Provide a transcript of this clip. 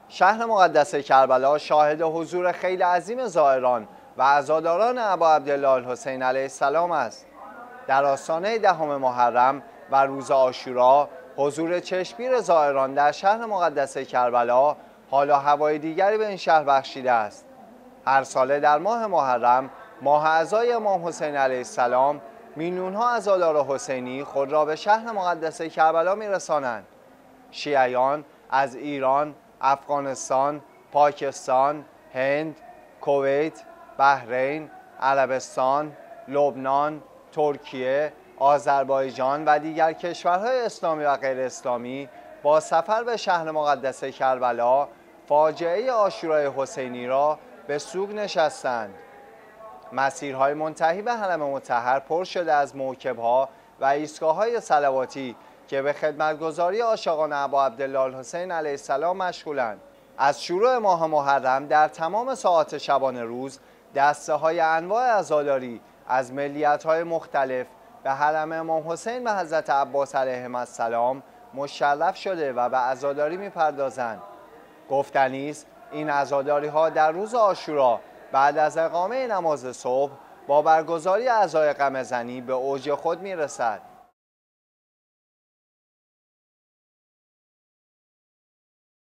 شهر مقدس کربلا شاهد حضور خیلی عظیم زائران و عزاداران ابا عبدالله الحسین علیه السلام است. در آستانه 10 محرم و روز عاشورا حضور چشمگیر زائران در شهر مقدس کربلا حال و هوای دیگری به این شهر بخشیده است. هر ساله در ماه محرم، ماه عزای امام حسین علیه السلام، میلیون‌ها عزادار حسینی خود را به شهر مقدس کربلا می‌رسانند. شیعیان از ایران، افغانستان، پاکستان، هند، کویت، بحرین، عربستان، لبنان، ترکیه، آذربایجان و دیگر کشورهای اسلامی و غیر اسلامی با سفر به شهر مقدس کربلا فاجعه عاشورای حسینی را به سوگ نشستند. مسیرهای منتهی به حرم مطهر پر شده از موکب‌ها و ایستگاه‌های صلواتی که به خدمتگزاری عاشقان ابا عبدالله الحسین علیه السلام مشغولند. از شروع ماه محرم در تمام ساعات شبانه روز دسته‌های انواع عزاداری از ملیت‌های مختلف به حرم امام حسین و حضرت عباس علیهم السلام مشرف شده و به عزاداری می‌پردازند. گفتنی است این عزاداری‌ها در روز عاشورا بعد از اقامه نماز صبح با برگزاری عزای قمه‌زنی به اوج خود می‌رسد.